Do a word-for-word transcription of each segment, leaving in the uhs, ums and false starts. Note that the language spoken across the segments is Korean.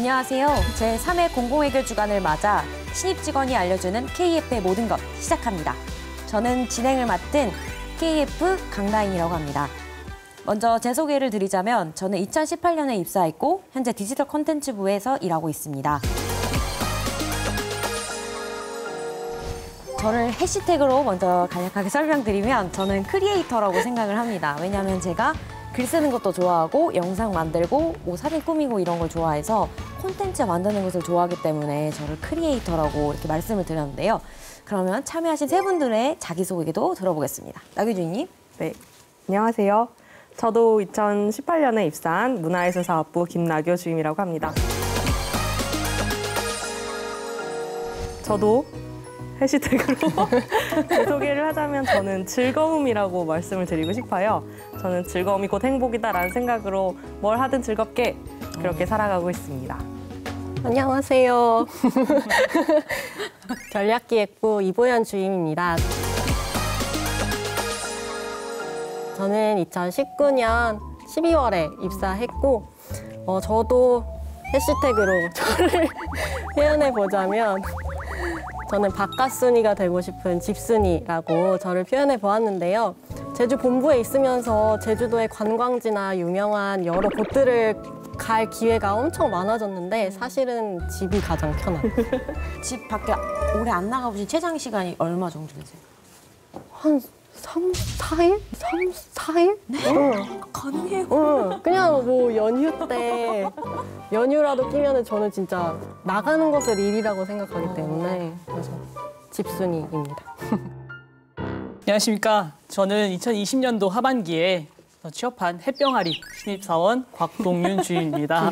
안녕하세요. 제삼 회 공공외교 주간을 맞아 신입 직원이 알려주는 케이에프의 모든 것 시작합니다. 저는 진행을 맡은 케이에프 강다인이라고 합니다. 먼저 제 소개를 드리자면 저는 이천십팔 년에 입사했고 현재 디지털 콘텐츠부에서 일하고 있습니다. 저를 해시태그로 먼저 간략하게 설명드리면 저는 크리에이터라고 생각을 합니다. 왜냐하면 제가 글 쓰는 것도 좋아하고 영상 만들고 뭐 사진 꾸미고 이런 걸 좋아해서 콘텐츠 만드는 것을 좋아하기 때문에 저를 크리에이터라고 이렇게 말씀을 드렸는데요. 그러면 참여하신 세 분들의 자기소개도 들어보겠습니다. 나규준님. 네, 안녕하세요. 저도 이천십팔 년에 입사한 문화예술사업부 김나교 주임이라고 합니다. 저도 해시태그로 제 소개를 하자면 저는 즐거움이라고 말씀을 드리고 싶어요. 저는 즐거움이 곧 행복이다라는 생각으로 뭘 하든 즐겁게 그렇게 살아가고 있습니다. 안녕하세요. 전략기획부 이보연 주임입니다. 저는 이천십구 년 십이월에 입사했고 어, 저도 해시태그로 저를 표현해보자면 저는 바깥순이가 되고 싶은 집순이라고 저를 표현해 보았는데요. 제주 본부에 있으면서 제주도의 관광지나 유명한 여러 곳들을 갈 기회가 엄청 많아졌는데 사실은 집이 가장 편해요. 집 밖에 오래 안 나가보신 최장 시간이 얼마 정도 되세요? 한 삼, 사일? 삼, 사일? 네? 응. 가능해요? 응. 그냥 뭐 연휴 때 연휴라도 끼면은 저는 진짜 나가는 것을 일이라고 생각하기 때문에 그래서 집순이입니다. 안녕하십니까. 저는 이천이십 년도 하반기에 취업한 햇병아리 신입사원 곽동윤 주임입니다.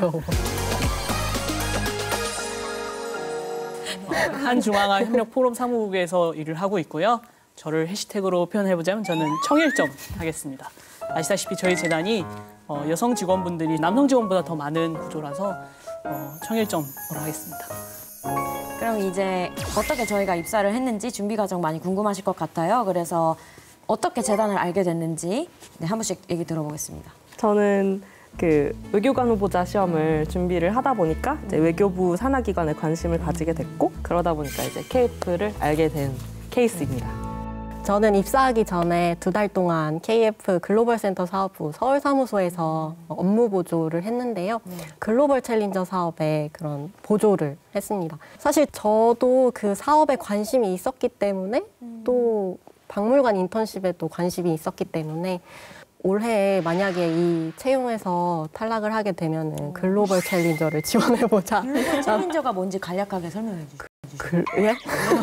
한중앙아 협력포럼 사무국에서 일을 하고 있고요. 저를 해시태그로 표현해보자면 저는 청일점 하겠습니다. 아시다시피 저희 재단이 어, 여성 직원분들이 남성 직원보다 더 많은 구조라서 어, 청일점으로 하겠습니다. 그럼 이제 어떻게 저희가 입사를 했는지 준비 과정 많이 궁금하실 것 같아요. 그래서 어떻게 재단을 알게 됐는지 네, 한 번씩 얘기 들어보겠습니다. 저는 그 외교관 후보자 시험을 준비를 하다 보니까 이제 외교부 산하기관에 관심을 가지게 됐고 그러다 보니까 이제 케이에프를 알게 된 케이스입니다. 저는 입사하기 전에 두 달 동안 케이에프 글로벌 센터 사업부 서울 사무소에서 업무 보조를 했는데요. 네. 글로벌 챌린저 사업에 그런 보조를 했습니다. 사실 저도 그 사업에 관심이 있었기 때문에 음. 또 박물관 인턴십에도 관심이 있었기 때문에 올해 만약에 이 채용에서 탈락을 하게 되면 글로벌 챌린저를 지원해보자. 글로벌 챌린저가 뭔지 간략하게 설명해 주세요. 그, 예?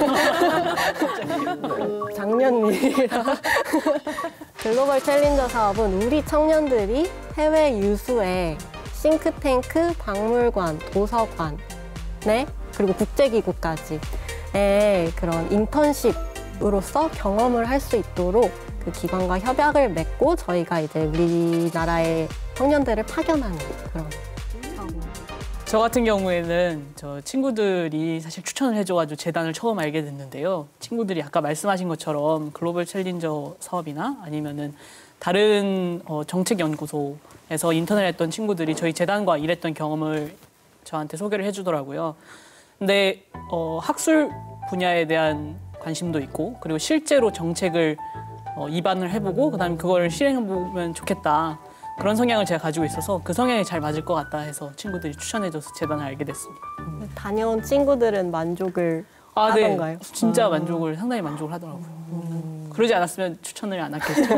작년 일이라. 글로벌 챌린저 사업은 우리 청년들이 해외 유수의 싱크탱크, 박물관, 도서관, 네? 그리고 국제기구까지의 그런 인턴십으로서 경험을 할 수 있도록 그 기관과 협약을 맺고 저희가 이제 우리나라의 청년들을 파견하는 그런 사업입니다. 저 같은 경우에는 저 친구들이 사실 추천을 해줘가지고 재단을 처음 알게 됐는데요. 친구들이 아까 말씀하신 것처럼 글로벌 챌린저 사업이나 아니면은 다른 어, 정책연구소에서 인턴을 했던 친구들이 저희 재단과 일했던 경험을 저한테 소개를 해주더라고요. 근데 어, 학술 분야에 대한 관심도 있고 그리고 실제로 정책을 어, 입안을 해보고 그다음에 그걸 실행해보면 좋겠다. 그런 성향을 제가 가지고 있어서 그 성향이 잘 맞을 것 같다 해서 친구들이 추천해줘서 재단을 알게 됐습니다. 음. 다녀온 친구들은 만족을 아, 하던가요? 네. 진짜 아. 만족을, 상당히 만족을 하더라고요. 음. 그러지 않았으면 추천을 안 했겠죠.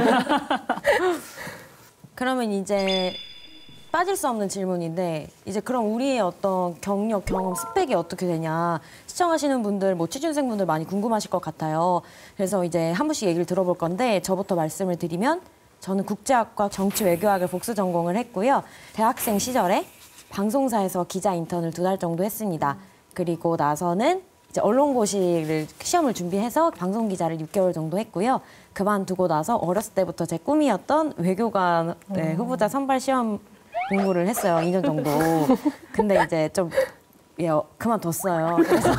그러면 이제 빠질 수 없는 질문인데 이제 그럼 우리의 어떤 경력, 경험, 스펙이 어떻게 되냐 시청하시는 분들, 뭐 취준생분들 많이 궁금하실 것 같아요. 그래서 이제 한 분씩 얘기를 들어볼 건데 저부터 말씀을 드리면 저는 국제학과 정치외교학을 복수 전공을 했고요. 대학생 시절에 방송사에서 기자 인턴을 두 달 정도 했습니다. 그리고 나서는 이제 언론고시를 시험을 준비해서 방송 기자를 육 개월 정도 했고요. 그만두고 나서 어렸을 때부터 제 꿈이었던 외교관 네, 후보자 선발 시험 공부를 했어요. 이 년 정도. 근데 이제 좀 예, 그만뒀어요. 그래서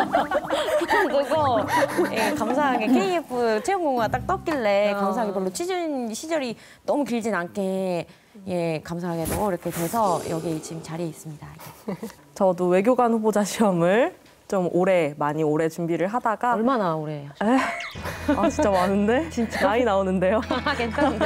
그만두고 예, 감사하게 케이에프 채용 공고가 딱 떴길래 감사하게 별로 취준 시절이 너무 길진 않게 예, 감사하게도 이렇게 돼서 여기 지금 자리에 있습니다. 저도 외교관 후보자 시험을 좀 오래, 많이 오래 준비를 하다가 얼마나 오래 하셨어요? 아, 진짜 많은데? 진짜 나이 나오는데요. 괜찮은데.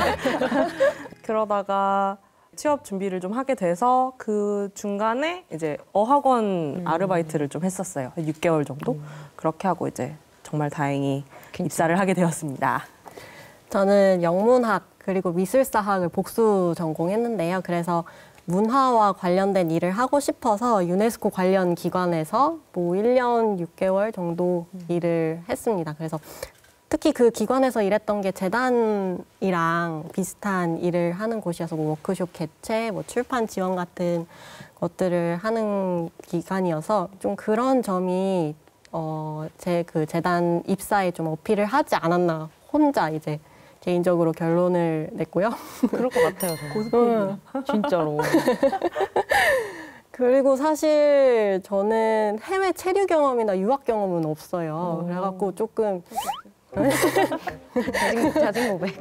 그러다가 취업 준비를 좀 하게 돼서 그 중간에 이제 어학원 음. 아르바이트를 좀 했었어요. 한 육 개월 정도? 그렇게 하고 이제 정말 다행히 입사를 하게 되었습니다. 저는 영문학 그리고 미술사학을 복수 전공했는데요. 그래서 문화와 관련된 일을 하고 싶어서 유네스코 관련 기관에서 뭐 일 년 육 개월 정도 일을 했습니다. 그래서 특히 그 기관에서 일했던 게 재단이랑 비슷한 일을 하는 곳이어서 뭐 워크숍 개최, 뭐 출판 지원 같은 것들을 하는 기관이어서 좀 그런 점이 어, 제 그 재단 입사에 좀 어필을 하지 않았나 혼자 이제 개인적으로 결론을 냈고요. 그럴 것 같아요, 저는. 진짜로. 그리고 사실 저는 해외 체류 경험이나 유학 경험은 없어요. 그래갖고 조금 자진, 자진 고백.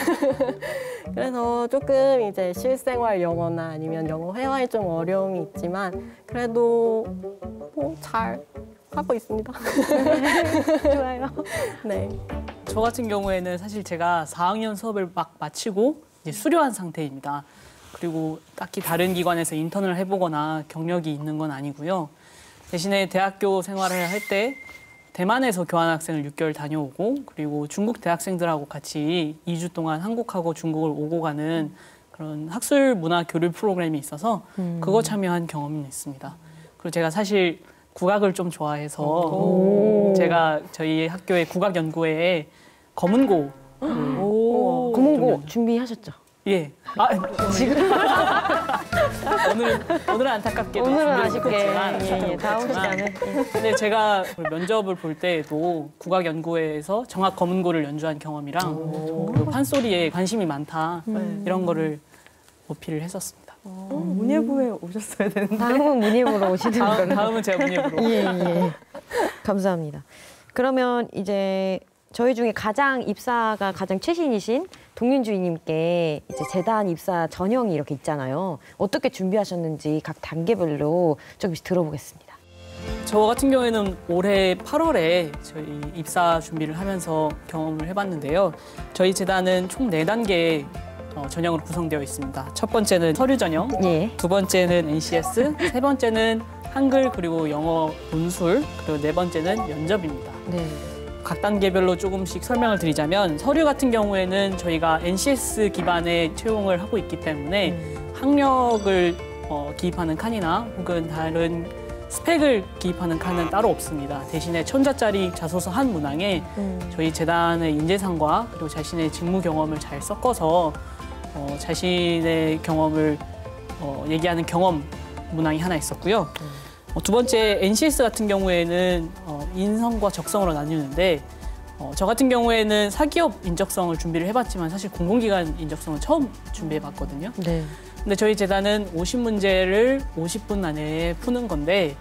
그래서 조금 이제 실생활 영어나 아니면 영어 회화에 좀 어려움이 있지만 그래도 뭐 잘 하고 있습니다. 좋아요. 네. 저 같은 경우에는 사실 제가 사 학년 수업을 막 마치고 이제 수료한 상태입니다. 그리고 딱히 다른 기관에서 인턴을 해보거나 경력이 있는 건 아니고요. 대신에 대학교 생활을 할 때 대만에서 교환학생을 육 개월 다녀오고 그리고 중국 대학생들하고 같이 이 주 동안 한국하고 중국을 오고 가는 그런 학술 문화 교류 프로그램이 있어서 그거 참여한 경험이 있습니다. 그리고 제가 사실 국악을 좀 좋아해서 제가 저희 학교의 국악연구회에 검은고 고문고 준비하셨죠? 예. 아, 지금 오늘은 오늘은 안타깝게도 오늘은 준비를 아쉽게. 못했지만, 예, 예, 다음 시간에. 예. 근데 제가 면접을 볼 때에도 국악연구회에서 정학 검은고를 연주한 경험이랑 그리고 판소리에 관심이 많다 이런 거를 어필을 했었습니다. 문예부에 오셨어야 되는데. 다음은 문예부로 오시는 다음, 걸로. 다음은 제가 문예부로. 예, 예. 감사합니다. 그러면 이제 저희 중에 가장 입사가 가장 최신이신 동윤주의님께 이제 재단 입사 전형이 이렇게 있잖아요. 어떻게 준비하셨는지 각 단계별로 조금씩 들어보겠습니다. 저 같은 경우에는 올해 팔월에 저희 입사 준비를 하면서 경험을 해봤는데요. 저희 재단은 총 네 단계 어, 전형으로 구성되어 있습니다. 첫 번째는 서류 전형, 예. 두 번째는 엔씨에스, 세 번째는 한글 그리고 영어 논술, 그리고 네 번째는 면접입니다. 네. 각 단계별로 조금씩 설명을 드리자면 서류 같은 경우에는 저희가 엔씨에스 기반의 채용을 하고 있기 때문에 학력을 어, 기입하는 칸이나 혹은 다른 스펙을 기입하는 칸은 따로 없습니다. 대신에 천자짜리 자소서 한 문항에 저희 재단의 인재상과 그리고 자신의 직무 경험을 잘 섞어서 어, 자신의 경험을 어, 얘기하는 경험 문항이 하나 있었고요. 어, 두 번째 엔씨에스 같은 경우에는 어, 인성과 적성으로 나뉘는데 어, 저 같은 경우에는 사기업 인적성을 준비를 해봤지만 사실 공공기관 인적성은 처음 준비해봤거든요. 네. 근데 저희 재단은 오십 문제를 오십 분 안에 푸는 건데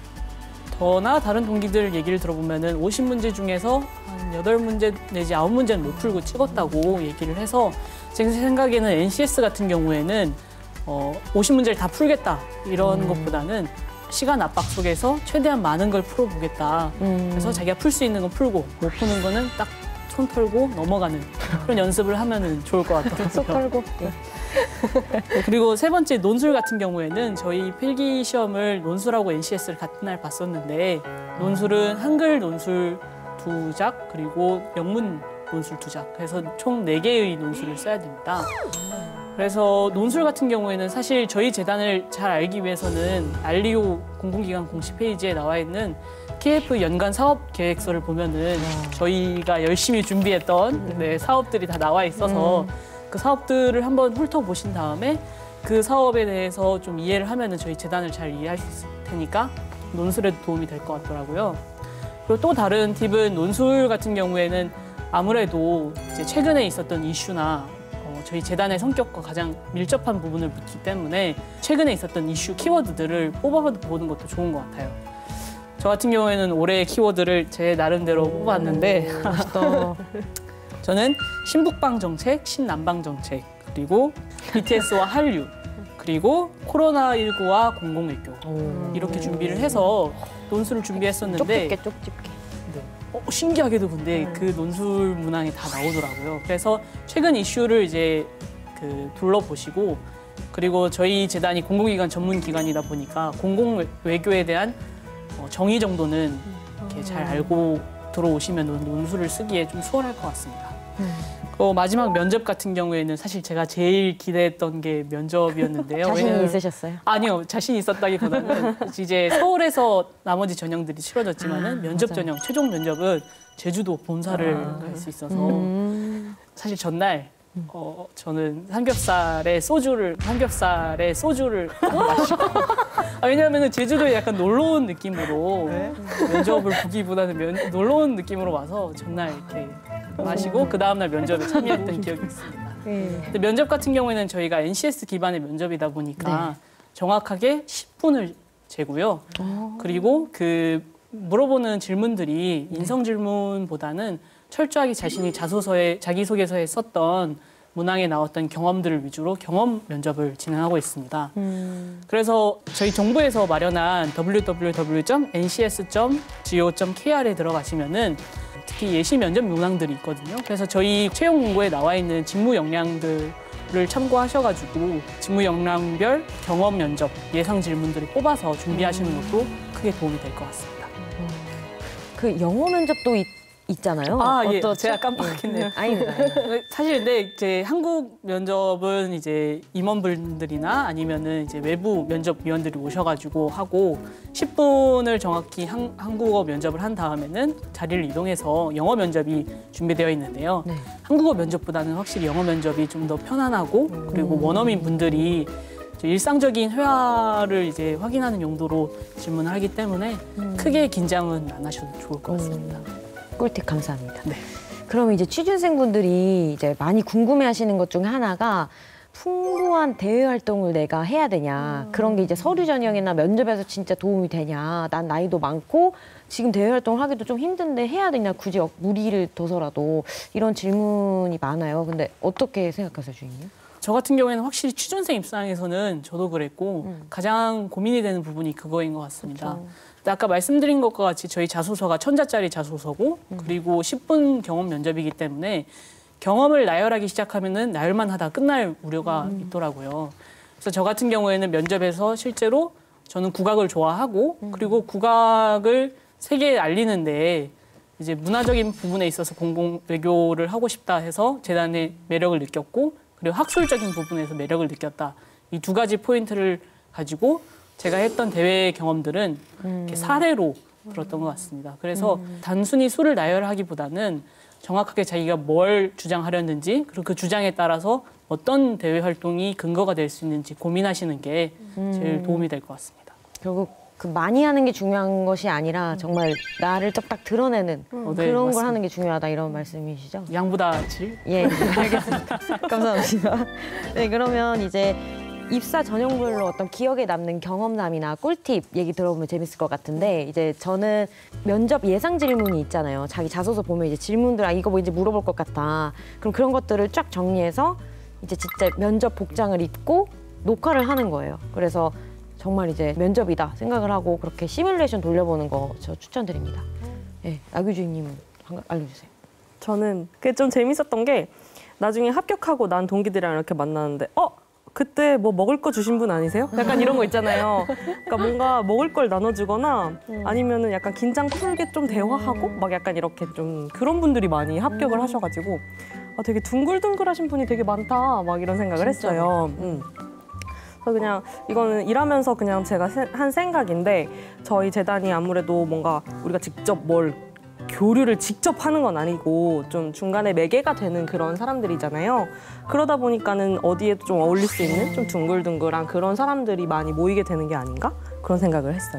저나 다른 동기들 얘기를 들어보면은 오십 문제 중에서 한 여덟 문제 내지 아홉 문제는 못 풀고 찍었다고 얘기를 해서 제 생각에는 엔씨에스 같은 경우에는 어, 오십 문제를 다 풀겠다 이런 음. 것보다는 시간 압박 속에서 최대한 많은 걸 풀어보겠다. 음. 그래서 자기가 풀 수 있는 건 풀고 못 푸는 거는 딱 손 털고 넘어가는 그런 연습을 하면 좋을 것 같아요. 손 털고. 예. 그리고 세 번째 논술 같은 경우에는 저희 필기 시험을 논술하고 엔씨에스를 같은 날 봤었는데 논술은 한글 논술 두 작 그리고 영문 논술 두 작 그래서 총 네 개의 논술을 써야 됩니다. 그래서 논술 같은 경우에는 사실 저희 재단을 잘 알기 위해서는 알리오 공공기관 공식 페이지에 나와 있는 케이에프 연간 사업 계획서를 보면은 저희가 열심히 준비했던 네, 사업들이 다 나와 있어서 그 사업들을 한번 훑어보신 다음에 그 사업에 대해서 좀 이해를 하면은 저희 재단을 잘 이해할 수 있을 테니까 논술에도 도움이 될 것 같더라고요. 그리고 또 다른 팁은 논술 같은 경우에는 아무래도 이제 최근에 있었던 이슈나 어, 저희 재단의 성격과 가장 밀접한 부분을 묻기 때문에 최근에 있었던 이슈 키워드들을 뽑아보는 것도 좋은 것 같아요. 저 같은 경우에는 올해의 키워드를 제 나름대로 뽑았는데 저는 신북방 정책, 신남방 정책, 그리고 비티에스와 한류, 그리고 코로나십구와 공공외교 이렇게 준비를 해서 논술을 준비했었는데 쪽집게 쪽집게. 어, 신기하게도 근데 그 논술 문항에 다 나오더라고요. 그래서 최근 이슈를 이제 그 둘러보시고 그리고 저희 재단이 공공기관 전문 기관이다 보니까 공공 외교에 대한 어, 정의 정도는 이렇게 잘 알고 들어오시면 논- 논술을 쓰기에 좀 수월할 것 같습니다. 어, 마지막 면접 같은 경우에는 사실 제가 제일 기대했던 게 면접이었는데요. 자신이 왜냐면- 있으셨어요? 아니요, 자신 있었다기보다는 이제 서울에서 나머지 전형들이 치러졌지만은 면접 맞아요. 전형, 최종 면접은 제주도 본사를 갈 수 있어서 음. 사실 전날 어, 저는 삼겹살에 소주를 삼겹살에 소주를 마시고 아, 왜냐하면 제주도에 약간 놀러 온 느낌으로 면접을 보기보다는 면, 놀러 온 느낌으로 와서 전날 이렇게 마시고 그 다음날 면접에 참여했던 기억이 있습니다. 근데 면접 같은 경우에는 저희가 엔씨에스 기반의 면접이다 보니까 정확하게 십 분을 재고요. 그리고 그 물어보는 질문들이 인성 질문보다는 철저하게 자신이 자소서에 자기소개서에 썼던 문항에 나왔던 경험들을 위주로 경험 면접을 진행하고 있습니다. 그래서 저희 정부에서 마련한 더블유 더블유 더블유 점 엔 씨 에스 점 지 오 점 케이 알에 들어가시면은 특히 예시 면접 문항들이 있거든요. 그래서 저희 채용 공고에 나와 있는 직무 역량들을 참고하셔가지고 직무 역량별 경험 면접 예상 질문들을 뽑아서 준비하시는 것도 크게 도움이 될 것 같습니다. 그 영어 면접도 있, 있잖아요. 아, 예. 어떠죠? 제가 깜빡했네요. 아닙니다. 사실 근데 이제 한국 면접은 이제 임원분들이나 아니면은 이제 외부 면접위원들이 오셔가지고 하고 십 분을 정확히 한, 한국어 면접을 한 다음에는 자리를 이동해서 영어 면접이 준비되어 있는데요. 네. 한국어 면접보다는 확실히 영어 면접이 좀 더 편안하고 그리고 원어민 분들이 이제 일상적인 회화를 이제 확인하는 용도로 질문을 하기 때문에 크게 긴장은 안 하셔도 좋을 것 같습니다. 꿀팁 감사합니다. 네. 그럼 이제 취준생분들이 이제 많이 궁금해하시는 것 중에 하나가 풍부한 대외 활동을 내가 해야 되냐 그런 게 이제 서류 전형이나 면접에서 진짜 도움이 되냐 난 나이도 많고 지금 대외 활동을 하기도 좀 힘든데 해야 되냐 굳이 역- 무리를 둬서라도 이런 질문이 많아요. 근데 어떻게 생각하세요, 주인님? 저 같은 경우에는 확실히 취준생 입장에서는 저도 그랬고 가장 고민이 되는 부분이 그거인 것 같습니다. 근데 아까 말씀드린 것과 같이 저희 자소서가 천자짜리 자소서고 그리고 십 분 경험 면접이기 때문에 경험을 나열하기 시작하면은 나열만 하다 끝날 우려가 있더라고요. 그래서 저 같은 경우에는 면접에서 실제로 저는 국악을 좋아하고 그리고 국악을 세계에 알리는데 이제 문화적인 부분에 있어서 공공 외교를 하고 싶다 해서 재단의 매력을 느꼈고 그리고 학술적인 부분에서 매력을 느꼈다. 이 두 가지 포인트를 가지고 제가 했던 대회 경험들은 이렇게 사례로 들었던 것 같습니다. 그래서 단순히 수를 나열하기보다는 정확하게 자기가 뭘 주장하려는지 그리고 그 주장에 따라서 어떤 대외 활동이 근거가 될 수 있는지 고민하시는 게 제일 도움이 될 것 같습니다. 결국 그 많이 하는 게 중요한 것이 아니라 정말 나를 딱 드러내는 어, 네, 그런 걸 맞습니다. 하는 게 중요하다 이런 말씀이시죠? 양보다 질? 예, 알겠습니다. 감사합니다. 네, 그러면 이제 입사 전형별로 어떤 기억에 남는 경험담이나 꿀팁 얘기 들어보면 재밌을 것 같은데 이제 저는 면접 예상 질문이 있잖아요. 자기 자소서 보면 이제 질문들 아 이거 뭐 이제 물어볼 것 같다. 그럼 그런 것들을 쫙 정리해서 이제 진짜 면접 복장을 입고 녹화를 하는 거예요. 그래서 정말 이제 면접이다 생각을 하고 그렇게 시뮬레이션 돌려보는 거 저 추천드립니다. 예, 나규 주임님은 한- 알려주세요. 저는 그게 좀 재밌었던 게 나중에 합격하고 난 동기들이랑 이렇게 만나는데 어? 그때 뭐 먹을 거 주신 분 아니세요? 약간 이런 거 있잖아요. 그러니까 뭔가 먹을 걸 나눠주거나 아니면은 약간 긴장 풀게 좀 대화하고 막 약간 이렇게 좀 그런 분들이 많이 합격을 하셔가지고 아, 되게 둥글둥글하신 분이 되게 많다 막 이런 생각을 했어요. 음. 그래서 그냥 이거는 일하면서 그냥 제가 세- 한 생각인데 저희 재단이 아무래도 뭔가 우리가 직접 뭘 교류를 직접 하는 건 아니고 좀 중간에 매개가 되는 그런 사람들이잖아요. 그러다 보니까는 어디에도 좀 어울릴 수 있는 좀 둥글둥글한 그런 사람들이 많이 모이게 되는 게 아닌가 그런 생각을 했어요.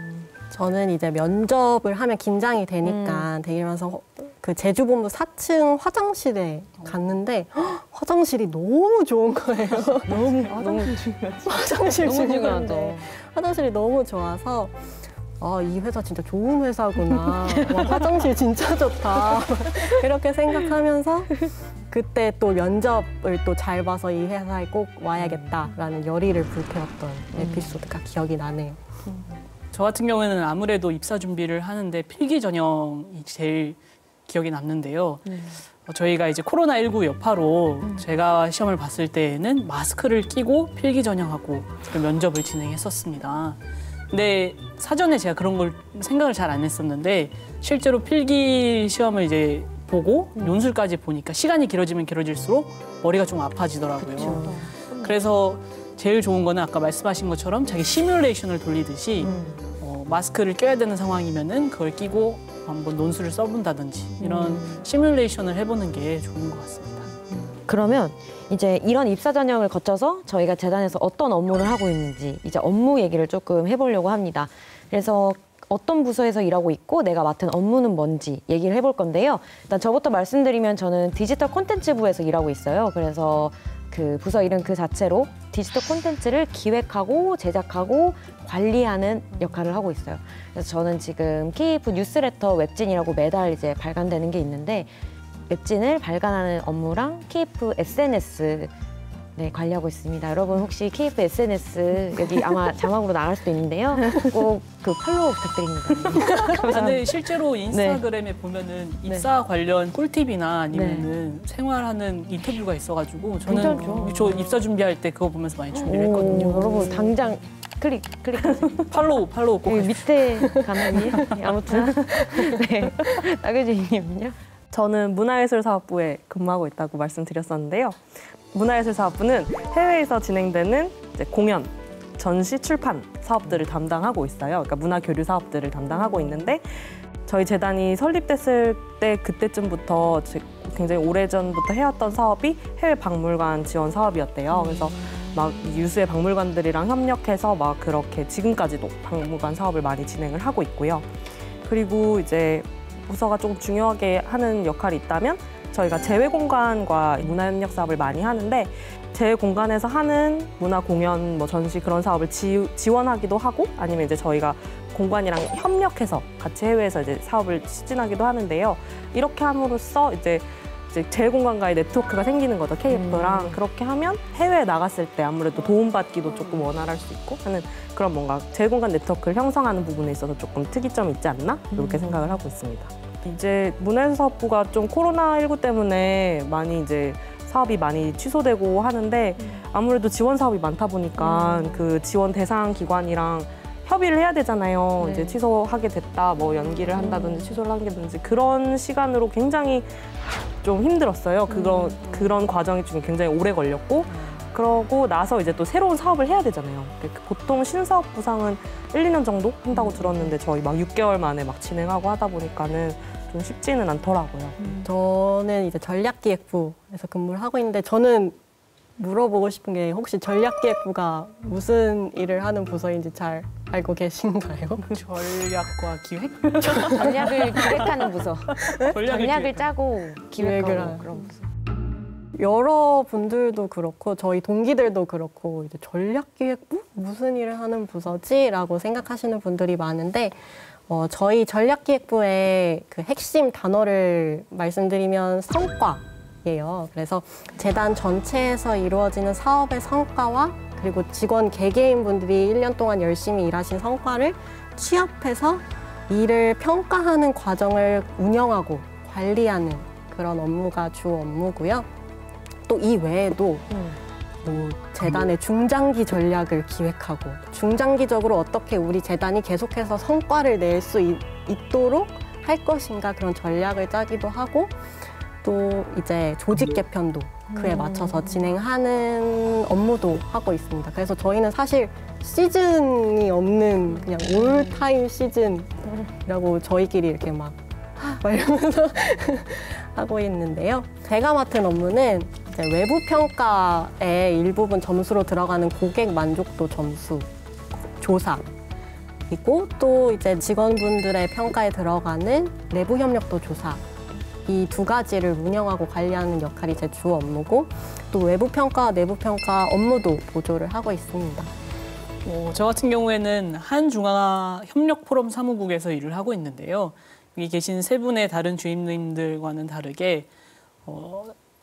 저는 이제 면접을 하면 긴장이 되니까 대기하면서 그 제주본부 사 층 화장실에 갔는데 헉, 화장실이 너무 좋은 거예요. 너무 너무 중요하지. 화장실 너무 중요한데 중요하죠. 화장실이 너무 좋아서 아, 이 회사 진짜 좋은 회사구나. 와, 화장실 진짜 좋다. 이렇게 생각하면서 그때 또 면접을 또 잘 봐서 이 회사에 꼭 와야겠다라는 열의를 불태웠던 에피소드가 기억이 나네요. 저 같은 경우에는 아무래도 입사 준비를 하는데 필기 전형이 제일 기억에 남는데요. 음. 어, 저희가 이제 코로나십구 여파로 음. 제가 시험을 봤을 때에는 마스크를 끼고 필기 전형하고 그 면접을 진행했었습니다. 근데 사전에 제가 그런 걸 생각을 잘 안 했었는데 실제로 필기 시험을 이제 보고 음. 논술까지 보니까 시간이 길어지면 길어질수록 머리가 좀 아파지더라고요. 그쵸. 그래서 제일 좋은 거는 아까 말씀하신 것처럼 자기 시뮬레이션을 돌리듯이 음. 어, 마스크를 껴야 되는 상황이면은 그걸 끼고 한번 논술을 써본다든지 이런 음. 시뮬레이션을 해보는 게 좋은 것 같습니다. 그러면 이제 이런 입사 전형을 거쳐서 저희가 재단에서 어떤 업무를 하고 있는지 이제 업무 얘기를 조금 해보려고 합니다. 그래서 어떤 부서에서 일하고 있고 내가 맡은 업무는 뭔지 얘기를 해볼 건데요. 일단 저부터 말씀드리면 저는 디지털 콘텐츠 부에서 일하고 있어요. 그래서 그 부서 이름 그 자체로 디지털 콘텐츠를 기획하고 제작하고 관리하는 역할을 하고 있어요. 그래서 저는 지금 케이에프 뉴스레터 웹진이라고 매달 이제 발간되는 게 있는데 웹진을 발간하는 업무랑 케이에프 에스엔에스 네, 관리하고 있습니다. 여러분 혹시 케이에프 에스엔에스 여기 아마 자막으로 나갈 수도 있는데요. 꼭 그 팔로우 부탁드립니다. 아, 근데 실제로 인스타그램에 보면은 입사 관련 꿀팁이나 아니면은 생활하는 인터뷰가 있어가지고 저는 괜찮죠. 저 입사 준비할 때 그거 보면서 많이 준비를 오, 했거든요. 여러분 당장 클릭 클릭하세요. 팔로우 팔로우 꼭 여기 해주세요. 밑에 가면이 아무튼 네 나교진님은요? 저는 문화예술사업부에 근무하고 있다고 말씀드렸었는데요. 문화예술사업부는 해외에서 진행되는 이제 공연, 전시, 출판 사업들을 담당하고 있어요. 그러니까 문화교류 사업들을 담당하고 있는데 저희 재단이 설립됐을 때 그때쯤부터 굉장히 오래전부터 해왔던 사업이 해외 박물관 지원 사업이었대요. 그래서 막 유수의 박물관들이랑 협력해서 막 그렇게 지금까지도 박물관 사업을 많이 진행을 하고 있고요. 그리고 이제 부서가 조금 중요하게 하는 역할이 있다면 저희가 재외공간과 문화협력 사업을 많이 하는데 재외공간에서 하는 문화 공연, 뭐 전시 그런 사업을 지, 지원하기도 하고 아니면 이제 저희가 공관이랑 협력해서 같이 해외에서 이제 사업을 추진하기도 하는데요. 이렇게 함으로써 이제 이제 재외공간과의 네트워크가 생기는 거죠, 케이에프랑. 음. 그렇게 하면 해외에 나갔을 때 아무래도 도움받기도 조금 원활할 수 있고 하는 그런 뭔가 재외공간 네트워크를 형성하는 부분에 있어서 조금 특이점이 있지 않나? 이렇게 음. 생각을 하고 있습니다. 이제 문화예술사업부가 좀 코로나십구 때문에 많이 이제 사업이 많이 취소되고 하는데 아무래도 지원 사업이 많다 보니까 음. 그 지원 대상 기관이랑 협의를 해야 되잖아요. 네. 이제 취소하게 됐다, 뭐 연기를 한다든지 취소를 한다든지 그런 시간으로 굉장히 좀 힘들었어요. 그런 음. 그런 과정이 좀 굉장히 오래 걸렸고 그러고 나서 이제 또 새로운 사업을 해야 되잖아요. 보통 신사업 부상은 일, 이 년 정도 한다고 들었는데 저희 막 육 개월 만에 막 진행하고 하다 보니까는 좀 쉽지는 않더라고요. 음. 저는 이제 전략기획부에서 근무를 하고 있는데 저는 물어보고 싶은 게 혹시 전략기획부가 무슨 일을 하는 부서인지 잘 알고 계신가요? 전략과 기획? 전략을 기획하는 부서. 전략을, 전략을 기획. 짜고 기획하고 기획을 하는. 그런 부서. 여러 분들도 그렇고 저희 동기들도 그렇고 이제 전략기획부 무슨 일을 하는 부서지라고 생각하시는 분들이 많은데 어, 저희 전략기획부의 그 핵심 단어를 말씀드리면 성과예요. 그래서 재단 전체에서 이루어지는 사업의 성과와 그리고 직원 개개인분들이 일 년 동안 열심히 일하신 성과를 취합해서 이를 평가하는 과정을 운영하고 관리하는 그런 업무가 주 업무고요. 또 이 외에도 음. 뭐 재단의 중장기 전략을 기획하고 중장기적으로 어떻게 우리 재단이 계속해서 성과를 낼 수 있도록 할 것인가 그런 전략을 짜기도 하고 또 이제 조직 개편도 그에 맞춰서 진행하는 업무도 하고 있습니다. 그래서 저희는 사실 시즌이 없는 그냥 올타임 시즌이라고 저희끼리 이렇게 막 막 이러면서 하고 있는데요. 제가 맡은 업무는 이제 외부 평가의 일부분 점수로 들어가는 고객 만족도 점수 조사 그리고 또 이제 직원분들의 평가에 들어가는 내부 협력도 조사 이 두 가지를 운영하고 관리하는 역할이 제 주 업무고 또 외부 평가와 내부 평가 업무도 보조를 하고 있습니다. 어, 저 같은 경우에는 한중화 협력 포럼 사무국에서 일을 하고 있는데요. 여기 계신 세 분의 다른 주임님들과는 다르게 어,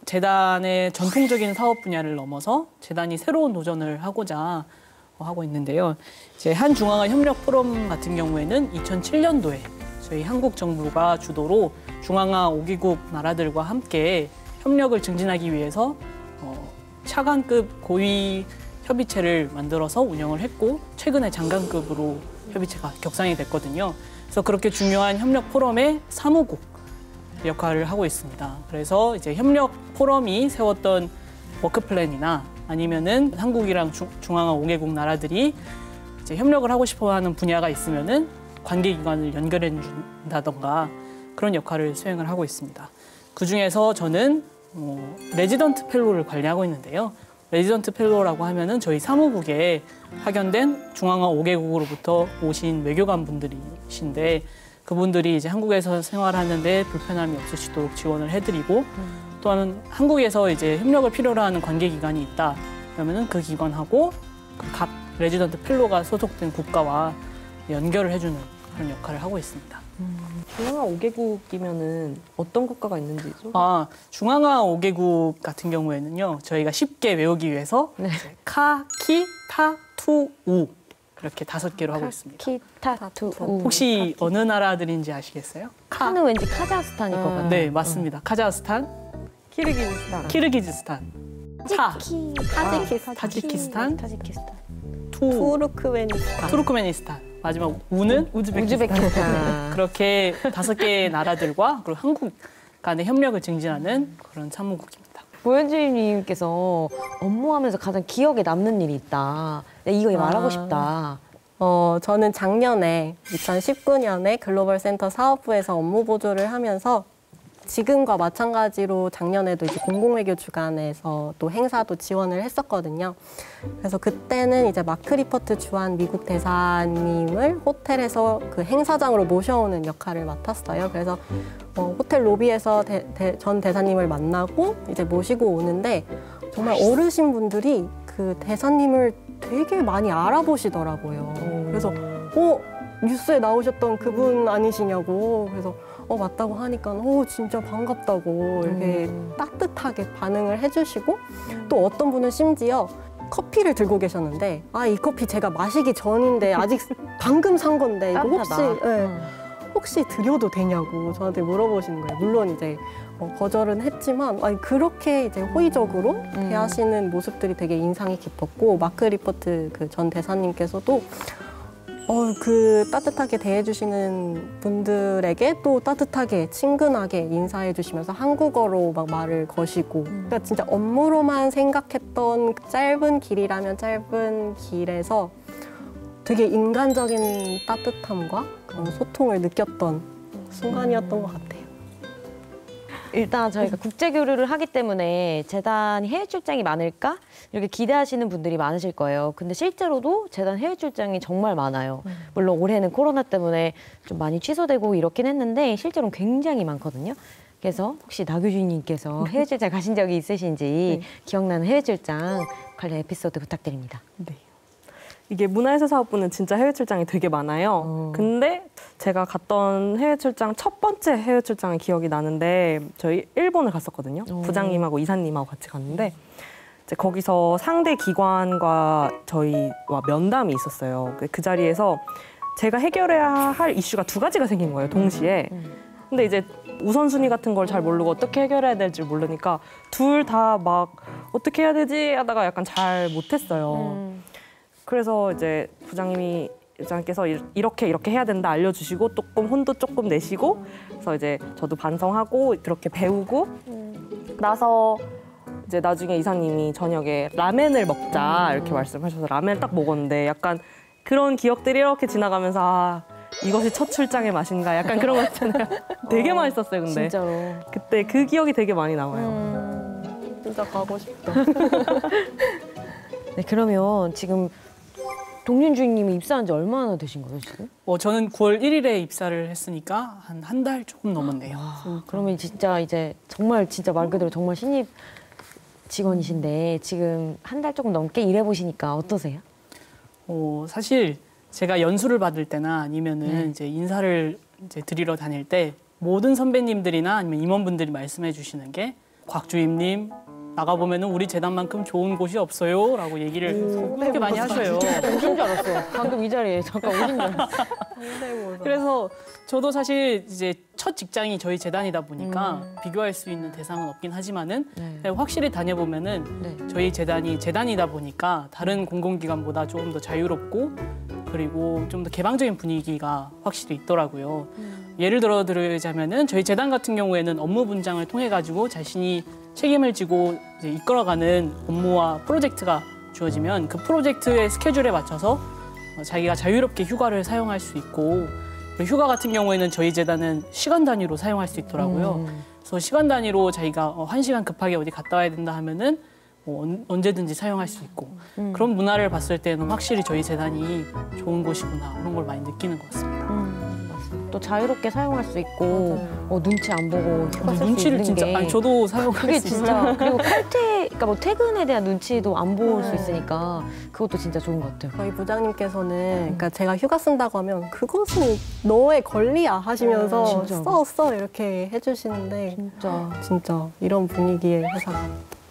재단의 전통적인 사업 분야를 넘어서 재단이 새로운 도전을 하고자 하고 있는데요. 이제 한중앙아 협력 포럼 같은 경우에는 이천칠 년도에 저희 한국 정부가 주도로 중앙아 오 개국 나라들과 함께 협력을 증진하기 위해서 어, 차관급 고위 협의체를 만들어서 운영을 했고 최근에 장관급으로 협의체가 격상이 됐거든요. 그래서 그렇게 중요한 협력 포럼의 사무국 역할을 하고 있습니다. 그래서 이제 협력 포럼이 세웠던 워크 플랜이나 아니면은 한국이랑 중, 중앙아 오 개국 나라들이 이제 협력을 하고 싶어하는 분야가 있으면은 관계기관을 연결해 준다던가 그런 역할을 수행을 하고 있습니다. 그 중에서 저는 어, 레지던트 펠로를 관리하고 있는데요. 레지던트 펠로라고 하면은 저희 사무국에 파견된 중앙아 오 개국으로부터 오신 외교관 분들이신데 그분들이 이제 한국에서 생활하는데 불편함이 없으시도록 지원을 해드리고 음. 또한 한국에서 이제 협력을 필요로 하는 관계기관이 있다. 그러면은 그 기관하고 그 각 레지던트 펠로가 소속된 국가와 연결을 해주는 그런 역할을 하고 있습니다. 중앙아 오 개국이면은 어떤 국가가 있는지 좀. 아, 중앙아 오 개국 같은 경우에는요. 저희가 쉽게 외우기 위해서 네. 카, 키, 타, 투, 우 이렇게 다섯 개로 하고 있습니다. 키타투 우. 혹시 어느 나라들인지 아시겠어요? 카는 왠지 카자흐스탄일 것 같아요. 네, 맞습니다. 카자흐스탄, 키르기즈스탄. 키르기즈스탄, 타, 키, 타지키스탄. 타지키스탄, 타지키스탄. 투, 투르크메니스탄. 투르크메니스탄, 마지막 우는 우즈베키스탄. 우즈베키스탄. 그렇게 다섯 개의 나라들과 그리고 한국 간의 협력을 증진하는 그런 사무국입니다. 모현주님께서 업무하면서 가장 기억에 남는 일이 있다. 네, 이거 말하고 아. 싶다. 어, 저는 작년에 이천십구 년에 글로벌 센터 사업부에서 업무 보조를 하면서 지금과 마찬가지로 작년에도 이제 공공외교 주간에서 또 행사도 지원을 했었거든요. 그래서 그때는 이제 마크 리퍼트 주한 미국 대사님을 호텔에서 그 행사장으로 모셔오는 역할을 맡았어요. 그래서 어, 호텔 로비에서 대, 대, 전 대사님을 만나고 이제 모시고 오는데 정말 어르신 분들이 그 대사님을 되게 많이 알아보시더라고요. 그래서 어 뉴스에 나오셨던 그분 아니시냐고. 그래서 어 맞다고 하니까 어 진짜 반갑다고 이렇게 음. 따뜻하게 반응을 해주시고 또 어떤 분은 심지어 커피를 들고 계셨는데 아 이 커피 제가 마시기 전인데 아직 방금 산 건데 이거 혹시 따뜻하다. 예, 음. 혹시 드려도 되냐고 저한테 물어보시는 거예요. 물론 이제 어, 거절은 했지만 아니, 그렇게 이제 호의적으로 음. 대하시는 모습들이 되게 인상이 깊었고 마크 리퍼트 그 전 대사님께서도 어, 그 따뜻하게 대해주시는 분들에게 또 따뜻하게 친근하게 인사해 주시면서 한국어로 막 말을 거시고 그러니까 진짜 업무로만 생각했던 짧은 길이라면 짧은 길에서 되게 인간적인 따뜻함과 그런 소통을 느꼈던 순간이었던 것 같아요. 일단 저희가 국제 교류를 하기 때문에 재단이 해외 출장이 많을까? 이렇게 기대하시는 분들이 많으실 거예요. 근데 실제로도 재단 해외 출장이 정말 많아요. 물론 올해는 코로나 때문에 좀 많이 취소되고 이렇긴 했는데 실제로는 굉장히 많거든요. 그래서 혹시 나 교수님께서 해외 출장 가신 적이 있으신지 네. 기억나는 해외 출장 관련 에피소드 부탁드립니다. 네. 이게 문화예술 사업부는 진짜 해외 출장이 되게 많아요. 어. 근데 제가 갔던 해외 출장 첫 번째 해외 출장이 기억이 나는데 저희 일본을 갔었거든요. 어. 부장님하고 이사님하고 같이 갔는데 이제 거기서 상대 기관과 저희와 면담이 있었어요. 그- 그 자리에서 제가 해결해야 할 이슈가 두 가지가 생긴 거예요, 동시에. 근데 이제 우선순위 같은 걸 잘 모르고 어떻게 해결해야 될지 모르니까 둘 다 막 어떻게 해야 되지 하다가 약간 잘 못했어요. 음. 그래서 이제 부장님이 부장님께서 이- 이렇게 이렇게 해야 된다 알려주시고 조금 혼도 조금 내시고 그래서 이제 저도 반성하고 그렇게 배우고 나서 이제 나중에 이사님이 저녁에 라멘을 먹자 이렇게 말씀하셔서 라멘을 딱 먹었는데 약간 그런 기억들이 이렇게 지나가면서 아 이것이 첫 출장의 맛인가 약간 그런 거 있잖아요. 되게 맛있었어요 근데 진짜로. 그때 그 기억이 되게 많이 남아요. 음. 진짜 가고 싶다. 네, 그러면 지금 동윤주님이 입사한 지 얼마나 되신 거예요, 지금? 어, 저는 구월 일일에 입사를 했으니까 한 한 달 조금 넘었네요. 아, 그러면 진짜 이제 정말 진짜 말 그대로 정말 신입 직원이신데 지금 한 달 조금 넘게 일해보시니까 어떠세요? 어, 사실 제가 연수를 받을 때나 아니면은 네. 이제 인사를 이제 드리러 다닐 때 모든 선배님들이나 아니면 임원분들이 말씀해 주시는 게 곽주임님 나가보면은 우리 재단만큼 좋은 곳이 없어요라고 얘기를 그렇게 많이 하셔요. 오신 줄 알았어. 방금 이 자리에 잠깐 오신 줄 알았어. 그래서 저도 사실 이제 첫 직장이 저희 재단이다 보니까 음. 비교할 수 있는 대상은 없긴 하지만은 네. 확실히 다녀보면은 네. 저희 재단이 재단이다 보니까 다른 공공기관보다 조금 더 자유롭고 그리고 좀 더 개방적인 분위기가 확실히 있더라고요. 음. 예를 들어 드리자면은 저희 재단 같은 경우에는 업무 분장을 통해 가지고 자신이 책임을 지고 이제 이끌어가는 업무와 프로젝트가 주어지면 그 프로젝트의 스케줄에 맞춰서 자기가 자유롭게 휴가를 사용할 수 있고 휴가 같은 경우에는 저희 재단은 시간 단위로 사용할 수 있더라고요. 음. 그래서 시간 단위로 자기가 한 시간 급하게 어디 갔다 와야 된다 하면은 뭐 언제든지 사용할 수 있고 음. 그런 문화를 봤을 때는 확실히 저희 재단이 좋은 곳이구나 그런 걸 많이 느끼는 것 같습니다. 음. 또 자유롭게 사용할 수 있고 어, 눈치 안 보고 휴가 쓸 수 눈치를 있는 진짜 게 아니 저도 사용할 그게 수 진짜 있어요. 그리고 칼퇴 그러니까 뭐 퇴근에 대한 눈치도 안 볼 수 있으니까 그것도 진짜 좋은 것 같아요. 저희 부장님께서는 그러니까 제가 휴가 쓴다고 하면 그것은 너의 권리야 하시면서 진짜. 써 써 이렇게 해주시는데 진짜 진짜 이런 분위기의 회사가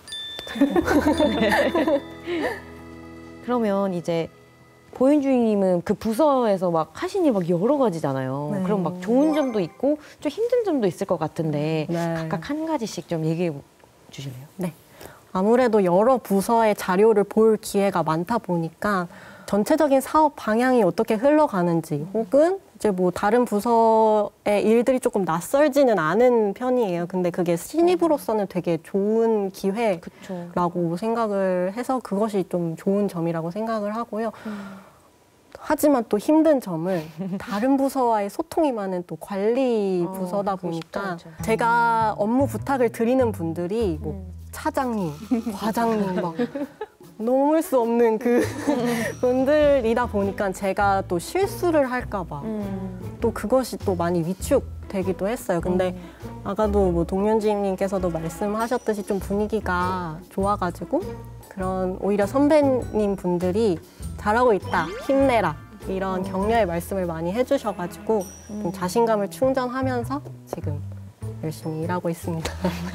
그러면 이제 보윤주님은 그 부서에서 막 하신 일 막 여러 가지잖아요. 네. 그럼 막 좋은 점도 있고 좀 힘든 점도 있을 것 같은데 네. 각각 한 가지씩 좀 얘기해 주실래요? 네. 아무래도 여러 부서의 자료를 볼 기회가 많다 보니까 전체적인 사업 방향이 어떻게 흘러가는지 혹은 이제 뭐 다른 부서의 일들이 조금 낯설지는 않은 편이에요. 근데 그게 신입으로서는 되게 좋은 기회라고 그쵸. 생각을 해서 그것이 좀 좋은 점이라고 생각을 하고요. 음. 하지만 또 힘든 점은 다른 부서와의 소통이 많은 또 관리 어, 부서다 보니까 쉽죠. 제가 업무 부탁을 드리는 분들이 뭐 음. 차장님, 과장님 막 넘을 수 없는 그 분들이다 보니까 제가 또 실수를 할까 봐 또 음. 그것이 또 많이 위축되기도 했어요. 근데 음. 아까도 뭐 동윤지님께서도 말씀하셨듯이 좀 분위기가 좋아가지고 그런 오히려 선배님 분들이 잘하고 있다, 힘내라 이런 격려의 말씀을 많이 해주셔가지고 좀 자신감을 충전하면서 지금 열심히 일하고 있습니다.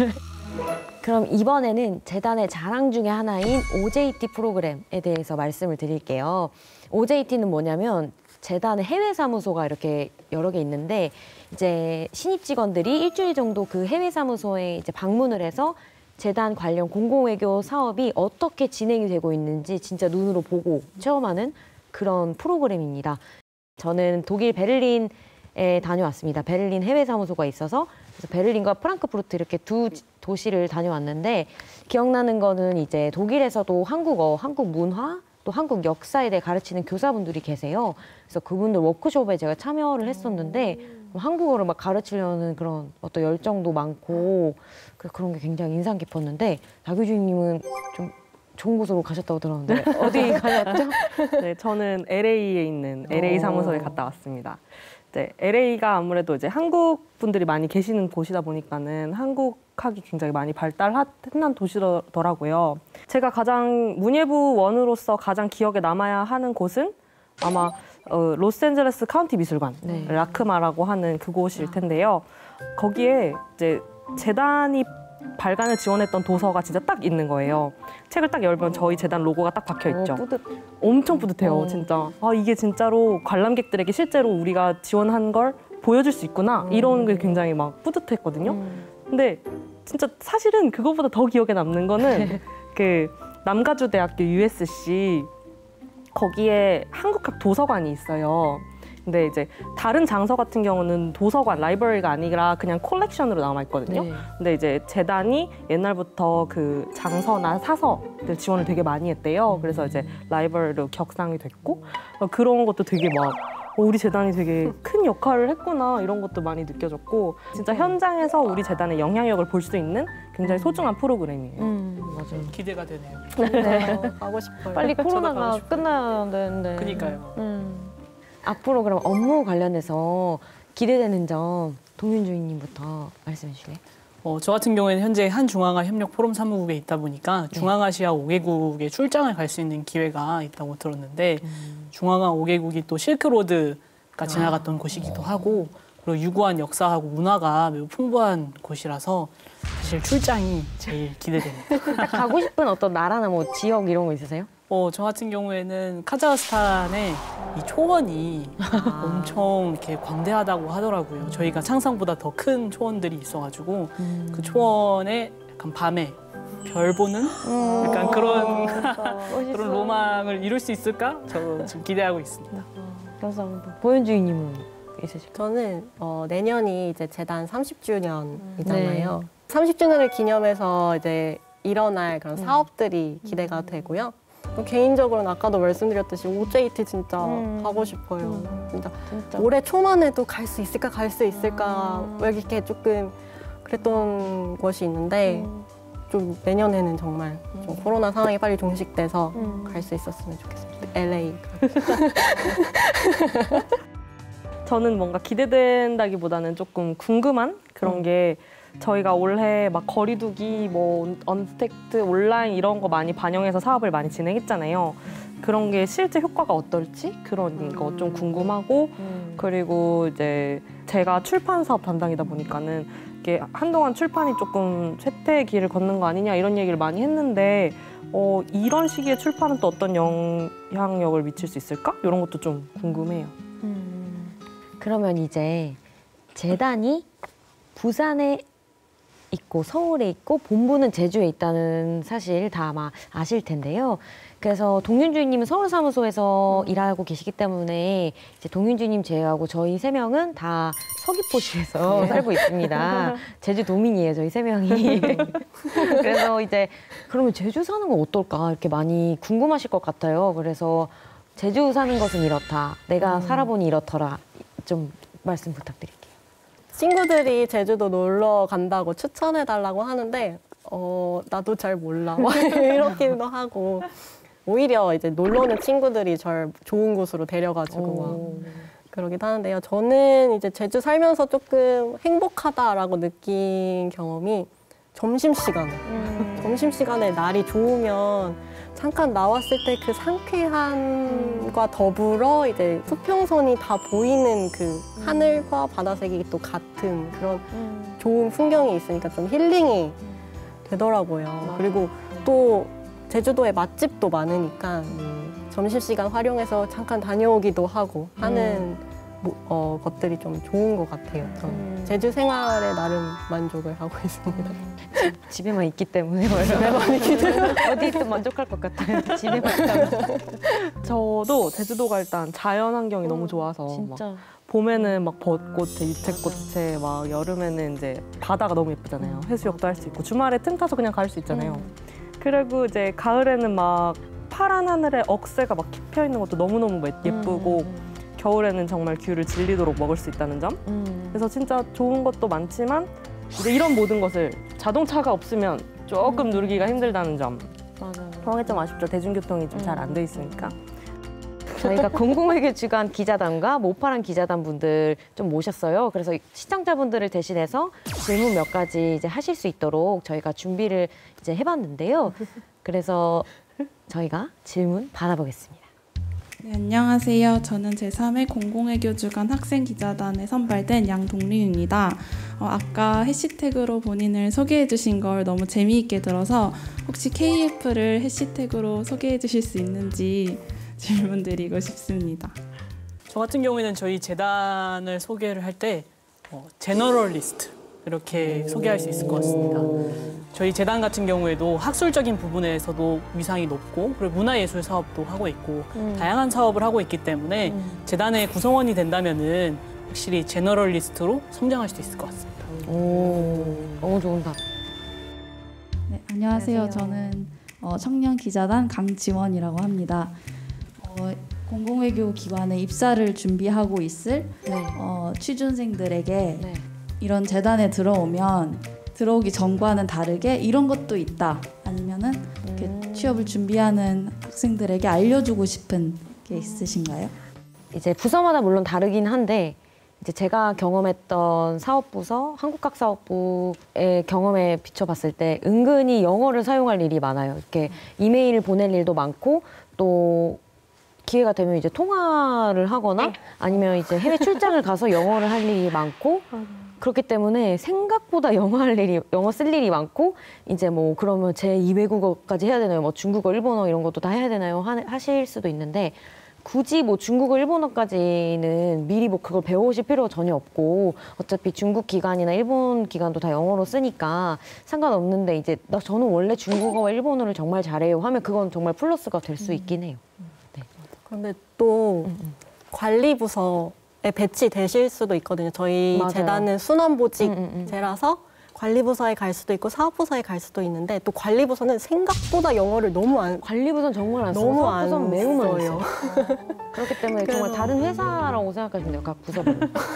그럼 이번에는 재단의 자랑 중에 하나인 오제이티 프로그램에 대해서 말씀을 드릴게요. 오제이티는 뭐냐면 재단의 해외 사무소가 이렇게 여러 개 있는데 이제 신입 직원들이 일주일 정도 그 해외 사무소에 이제 방문을 해서 재단 관련 공공외교 사업이 어떻게 진행이 되고 있는지 진짜 눈으로 보고 체험하는 그런 프로그램입니다. 저는 독일 베를린에 다녀왔습니다. 베를린 해외 사무소가 있어서 그래서 베를린과 프랑크푸르트 이렇게 두 도시를 다녀왔는데 기억나는 거는 이제 독일에서도 한국어, 한국 문화, 또 한국 역사에 대해 가르치는 교사분들이 계세요. 그래서 그분들 워크숍에 제가 참여를 했었는데 한국어를 막 가르치려는 그런 어떤 열정도 많고 그런 게 굉장히 인상 깊었는데 나교주님은 좀 좋은 곳으로 가셨다고 들었는데 어디 가셨죠? 네, 저는 엘에이에 있는 엘에이 사무소에 갔다 왔습니다. 네, 엘에이가 아무래도 이제 한국 분들이 많이 계시는 곳이다 보니까는 한국학이 굉장히 많이 발달한 도시더라고요. 제가 가장 문예부 원으로서 가장 기억에 남아야 하는 곳은 아마 어, 로스앤젤레스 카운티 미술관, 네. 라크마라고 하는 그곳일 텐데요. 거기에 이제 재단이 발간을 지원했던 도서가 진짜 딱 있는 거예요. 책을 딱 열면 저희 재단 로고가 딱 박혀 있죠. 어, 뿌듯. 엄청 뿌듯해요, 어. 진짜. 아, 이게 진짜로 관람객들에게 실제로 우리가 지원한 걸 보여줄 수 있구나. 음. 이런 게 굉장히 막 뿌듯했거든요. 음. 근데 진짜 사실은 그거보다 더 기억에 남는 거는 그 남가주대학교 유에스씨 거기에 한국학 도서관이 있어요. 근데 이제 다른 장서 같은 경우는 도서관, 라이브러리가 아니라 그냥 콜렉션으로 남아있거든요. 네. 근데 이제 재단이 옛날부터 그 장서나 사서들 지원을 되게 많이 했대요. 그래서 이제 라이브러리로 격상이 됐고 그런 것도 되게 막 어, 우리 재단이 되게 큰 역할을 했구나 이런 것도 많이 느껴졌고 진짜 현장에서 우리 재단의 영향력을 볼 수 있는 굉장히 소중한 프로그램이에요. 음, 맞아요. 기대가 되네요. 네, 가고 싶어요. 빨리 코로나가 가고 싶어요. 끝나야 되는데. 그러니까요. 음. 앞으로 그럼 업무 관련해서 기대되는 점 동윤주인님부터 말씀해 주실래요? 어, 저 같은 경우에는 현재 한 중앙아 협력 포럼 사무국에 있다 보니까 중앙아시아 오 개국에 출장을 갈 수 있는 기회가 있다고 들었는데 음. 중앙아 오 개국이 또 실크로드가 지나갔던 곳이기도 하고 그리고 유구한 역사하고 문화가 매우 풍부한 곳이라서 사실 사실 출장이 제일 기대됩니다. 딱 가고 싶은 어떤 나라나 뭐 지역 이런 거 있으세요? 어, 저 같은 경우에는 카자흐스탄의 이 초원이 아. 엄청 이렇게 광대하다고 하더라고요. 저희가 상상보다 더 큰 초원들이 있어가지고 음. 그 초원에 약간 밤에 별 보는 약간 그런 그런 로망을 이룰 수 있을까? 저 지금 기대하고 있습니다. 감사합니다. 보현주의님은 있으실까요? 저는 어, 내년이 이제 재단 삼십 주년이잖아요. 네. 삼십 주년을 기념해서 이제 일어날 그런 사업들이 기대가 되고요. 또 개인적으로는 아까도 말씀드렸듯이 오제이티 진짜 음. 가고 싶어요. 진짜 진짜. 올해 초만 해도 갈 수 있을까 갈 수 있을까 왜 이렇게 조금 그랬던 것이 있는데 좀 내년에는 정말 좀 코로나 상황이 빨리 종식돼서 음. 갈 수 있었으면 좋겠습니다. 엘에이. 저는 뭔가 기대된다기보다는 조금 궁금한 그런 게 저희가 올해 막 거리두기, 뭐 언택트, 온라인 이런 거 많이 반영해서 사업을 많이 진행했잖아요. 그런 게 실제 효과가 어떨지 그런 거 좀 궁금하고 음. 그리고 이제 제가 출판 사업 담당이다 보니까는 이게 한동안 출판이 조금 쇠퇴의 길을 걷는 거 아니냐 이런 얘기를 많이 했는데 어, 이런 시기에 출판은 또 어떤 영향력을 미칠 수 있을까? 이런 것도 좀 궁금해요. 음. 그러면 이제 재단이 부산에 있고 서울에 있고 본부는 제주에 있다는 사실 다 아마 아실 텐데요. 그래서 동윤주님은 서울 사무소에서 일하고 계시기 때문에 이제 동윤주님 제외하고 저희 세 명은 다 서귀포시에서 살고 있습니다. 제주 도민이에요, 저희 세 명이. 그래서 이제 그러면 제주 사는 건 어떨까 이렇게 많이 궁금하실 것 같아요. 그래서 제주 사는 것은 이렇다. 내가 살아보니 이렇더라. 좀 말씀 부탁드릴게요. 친구들이 제주도 놀러 간다고 추천해달라고 하는데 어 나도 잘 몰라 이렇기도 하고 오히려 이제 놀러 오는 친구들이 절 좋은 곳으로 데려가지고 막 그러기도 하는데요. 저는 이제 제주 살면서 조금 행복하다라고 느낀 경험이 점심시간에 음. 점심시간에 날이 좋으면 잠깐 나왔을 때 그 상쾌함과 더불어 이제 수평선이 다 보이는 그 하늘과 바다색이 또 같은 그런 음. 좋은 풍경이 있으니까 좀 힐링이 되더라고요. 그리고 또 제주도에 맛집도 많으니까 음, 점심시간 활용해서 잠깐 다녀오기도 하고 하는 뭐, 어, 것들이 좀 좋은 것 같아요. 저는 음. 제주 생활에 나름 만족을 하고 있습니다. 집에만 있기 때문에 집에만 있기 때문에 어디 있든 만족할 것 같아요. 집에만 있다면. 저도 제주도가 일단 자연 환경이 너무 좋아서 막 진짜. 봄에는 막 벚꽃에 유채꽃에 막 여름에는 이제 바다가 너무 예쁘잖아요. 해수욕도 할 수 있고 주말에 틈 타서 그냥 갈 수 있잖아요. 그리고 이제 가을에는 막 파란 하늘에 억새가 막 펴 있는 것도 너무너무 예쁘고 겨울에는 정말 귤을 질리도록 먹을 수 있다는 점. 음. 그래서 진짜 좋은 것도 많지만 이제 이런 모든 것을 자동차가 없으면 조금 누리기가 힘들다는 점. 맞아요. 그런 게 좀 아쉽죠. 대중교통이 좀 잘 안 돼 있으니까. 저희가 공공외교 주간 기자단과 모파란 기자단 분들 좀 모셨어요. 그래서 시청자분들을 대신해서 질문 몇 가지 이제 하실 수 있도록 저희가 준비를 이제 해봤는데요. 그래서 저희가 질문 받아보겠습니다. 네, 안녕하세요. 저는 제삼 회 공공외교주간 학생기자단에 선발된 양동리입니다. 어, 아까 해시태그로 본인을 소개해 주신 걸 너무 재미있게 들어서 혹시 케이에프를 해시태그로 소개해 주실 수 있는지 질문드리고 싶습니다. 저 같은 경우에는 저희 재단을 소개를 할 때 어, 제너럴리스트 이렇게 소개할 수 있을 것 같습니다. 저희 재단 같은 경우에도 학술적인 부분에서도 위상이 높고 그리고 문화예술 사업도 하고 있고 음. 다양한 사업을 하고 있기 때문에 음. 재단의 구성원이 된다면은 확실히 제너럴리스트로 성장할 수 있을 것 같습니다. 오, 너무 좋은 답. 네, 안녕하세요. 안녕하세요. 저는 어, 청년 기자단 강지원이라고 합니다. 어, 공공외교 기관에 입사를 준비하고 있을 네. 어, 취준생들에게 네. 이런 재단에 들어오면 들어오기 전과는 다르게 이런 것도 있다. 아니면은 이렇게 음. 취업을 준비하는 학생들에게 알려주고 싶은 게 있으신가요? 이제 부서마다 물론 다르긴 한데 이제 제가 경험했던 사업부서 한국학사업부의 경험에 비춰봤을 때 은근히 영어를 사용할 일이 많아요. 이렇게 이메일을 보낼 일도 많고 또 기회가 되면 이제 통화를 하거나 아니면 이제 해외 출장을 가서 영어를 할 일이 많고 그렇기 때문에 생각보다 영어 할 일이, 영어 쓸 일이 많고, 이제 뭐 그러면 제이 외국어까지 해야 되나요? 뭐 중국어, 일본어 이런 것도 다 해야 되나요? 하, 하실 수도 있는데, 굳이 뭐 중국어, 일본어까지는 미리 뭐 그걸 배워오실 필요가 전혀 없고, 어차피 중국 기관이나 일본 기관도 다 영어로 쓰니까 상관없는데, 이제 나 저는 원래 중국어와 일본어를 정말 잘해요 하면 그건 정말 플러스가 될 수 있긴 해요. 네. 그런데 또 음, 음. 관리부서에 배치되실 수도 있거든요. 저희 맞아요. 재단은 음, 음, 음. 순환보직제라서 관리부서에 갈 수도 있고 사업부서에 갈 수도 있는데 또 관리부서는 생각보다 영어를 너무 안 관리부서는 정말 안 쓰고 너무 안 사업부서는 매우 많이 써요. 써요. 그렇기 때문에 정말 그래서- 다른 회사라고 생각하시면 돼요, 각 부서별로.